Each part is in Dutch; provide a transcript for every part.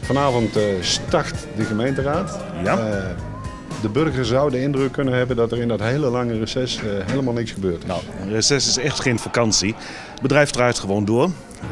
Vanavond start de gemeenteraad. Ja. De burger zou de indruk kunnen hebben dat er in dat hele lange reces helemaal niks gebeurt. Nou, een reces is echt geen vakantie. Het bedrijf draait gewoon door.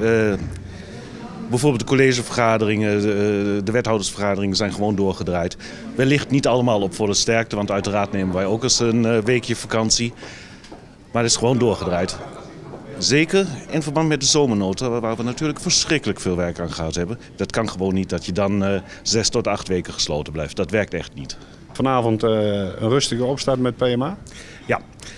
Bijvoorbeeld de collegevergaderingen, de wethoudersvergaderingen zijn gewoon doorgedraaid. Wellicht niet allemaal op volle sterkte, want uiteraard nemen wij ook eens een weekje vakantie. Maar het is gewoon doorgedraaid. Zeker in verband met de zomernota, waar we natuurlijk verschrikkelijk veel werk aan gehad hebben. Dat kan gewoon niet dat je dan 6 tot 8 weken gesloten blijft. Dat werkt echt niet. Vanavond een rustige opstart met PMA? Ja,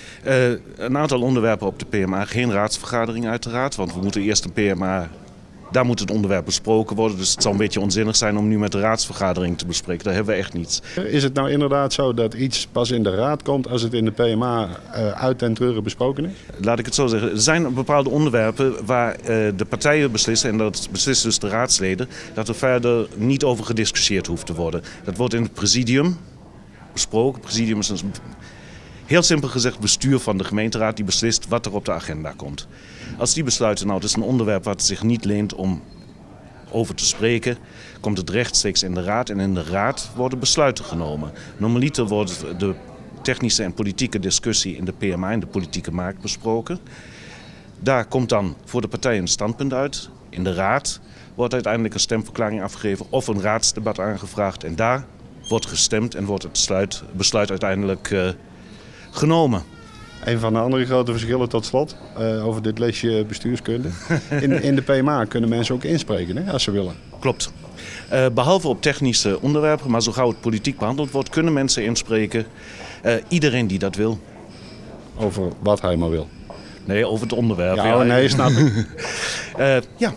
een aantal onderwerpen op de PMA. Geen raadsvergadering uiteraard, want we moeten eerst een PMA... Daar moet het onderwerp besproken worden, dus het zal een beetje onzinnig zijn om nu met de raadsvergadering te bespreken. Daar hebben we echt niets. Is het nou inderdaad zo dat iets pas in de raad komt als het in de PMA uit den treuren besproken is? Laat ik het zo zeggen. Er zijn bepaalde onderwerpen waar de partijen beslissen, en dat beslissen dus de raadsleden, dat er verder niet over gediscussieerd hoeft te worden. Dat wordt in het presidium besproken. Het presidium is een... Heel simpel gezegd, bestuur van de gemeenteraad die beslist wat er op de agenda komt. Als die besluiten, nou het is een onderwerp wat zich niet leent om over te spreken, komt het rechtstreeks in de raad en in de raad worden besluiten genomen. Normaliter wordt de technische en politieke discussie in de PMA, in de politieke markt, besproken. Daar komt dan voor de partijen een standpunt uit. In de raad wordt uiteindelijk een stemverklaring afgegeven of een raadsdebat aangevraagd en daar wordt gestemd en wordt het besluit uiteindelijk genomen. Een van de andere grote verschillen tot slot, over dit lesje bestuurskunde. In de PMA kunnen mensen ook inspreken, hè, als ze willen. Klopt. Behalve op technische onderwerpen, maar zo gauw het politiek behandeld wordt, kunnen mensen inspreken. Iedereen die dat wil. Over wat hij maar wil. Nee, over het onderwerp. Ja, nee, snap ik. Ja.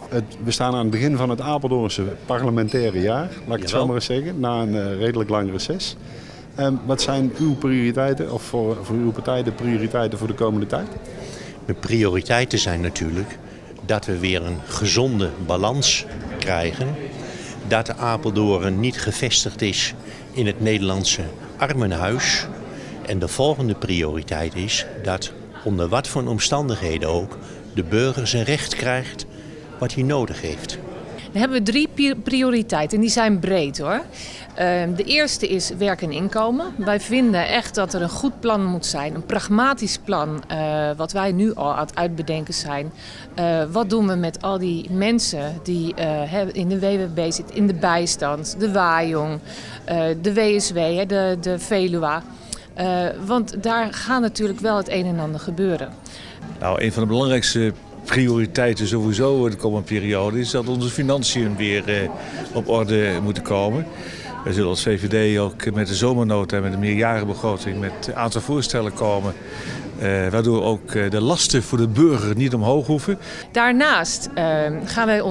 We staan aan het begin van het Apeldoornse parlementaire jaar, laat ik het zo maar eens zeggen, na een redelijk lang reces. Wat zijn uw prioriteiten, of voor uw partij de prioriteiten voor de komende tijd? De prioriteiten zijn natuurlijk dat we weer een gezonde balans krijgen. Dat de Apeldoorn niet gevestigd is in het Nederlandse armenhuis. En de volgende prioriteit is dat onder wat voor omstandigheden ook de burger zijn recht krijgt wat hij nodig heeft. Dan hebben we 3 prioriteiten en die zijn breed hoor. De eerste is werk en inkomen. Wij vinden echt dat er een goed plan moet zijn, een pragmatisch plan, wat wij nu al aan het uitbedenken zijn. Wat doen we met al die mensen die in de WWB zitten, in de bijstand, de Wajong, de WSW, de Veluwa. Want daar gaat natuurlijk wel het een en ander gebeuren. Nou, een van de belangrijkste prioriteiten sowieso de komende periode is dat onze financiën weer op orde moeten komen. Wij zullen als VVD ook met de zomernota en met de meerjarenbegroting met een aantal voorstellen komen. Waardoor ook de lasten voor de burger niet omhoog hoeven. Daarnaast gaan wij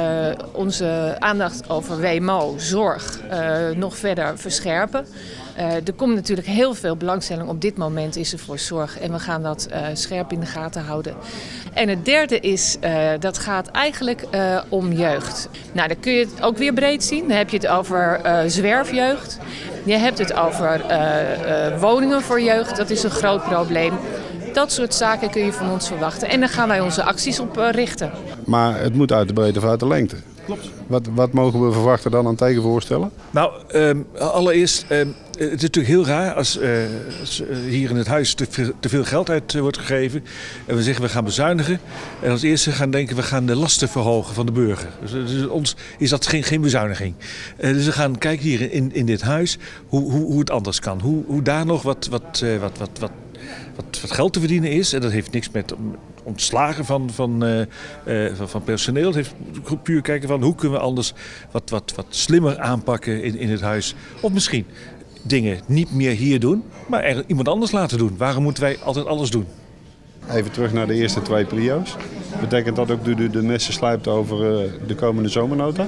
onze aandacht over WMO, zorg, nog verder verscherpen. Er komt natuurlijk heel veel belangstelling op dit moment is er voor zorg en we gaan dat scherp in de gaten houden. En het derde is, dat gaat eigenlijk om jeugd. Nou, dan kun je het ook weer breed zien. Dan heb je het over zwerfjeugd. Je hebt het over woningen voor jeugd, dat is een groot probleem. Dat soort zaken kun je van ons verwachten. En daar gaan wij onze acties op richten. Maar het moet uit de breedte of uit de lengte. Klopt. Wat mogen we verwachten dan aan tegenvoorstellen? Nou, allereerst, het is natuurlijk heel raar als hier in het huis te veel geld uit wordt gegeven. En we zeggen we gaan bezuinigen. En als eerste gaan denken we gaan de lasten verhogen van de burger. Dus ons is dat geen bezuiniging. Dus we gaan kijken hier in dit huis hoe het anders kan. Hoe daar nog wat geld te verdienen is. En dat heeft niks met ontslagen van personeel. Het heeft puur kijken van hoe kunnen we anders wat slimmer aanpakken in het huis. Of misschien dingen niet meer hier doen, maar iemand anders laten doen. Waarom moeten wij altijd alles doen? Even terug naar de eerste 2 prio's. Betekent dat ook de messen slijpt over de komende zomernota?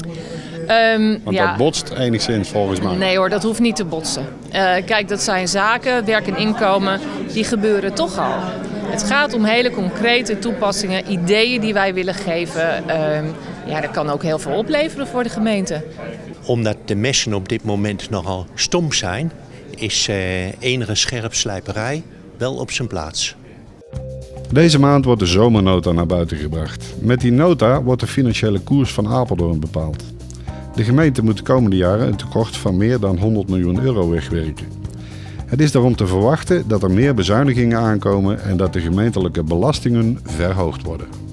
Want dat botst enigszins volgens mij. Nee hoor, dat hoeft niet te botsen. Kijk, dat zijn zaken, werk en inkomen, die gebeuren toch al. Het gaat om hele concrete toepassingen, ideeën die wij willen geven. Dat kan ook heel veel opleveren voor de gemeente. Omdat de messen op dit moment nogal stom zijn, is enige scherpslijperij wel op zijn plaats. Deze maand wordt de zomernota naar buiten gebracht. Met die nota wordt de financiële koers van Apeldoorn bepaald. De gemeente moet de komende jaren een tekort van meer dan 100 miljoen euro wegwerken. Het is daarom te verwachten dat er meer bezuinigingen aankomen en dat de gemeentelijke belastingen verhoogd worden.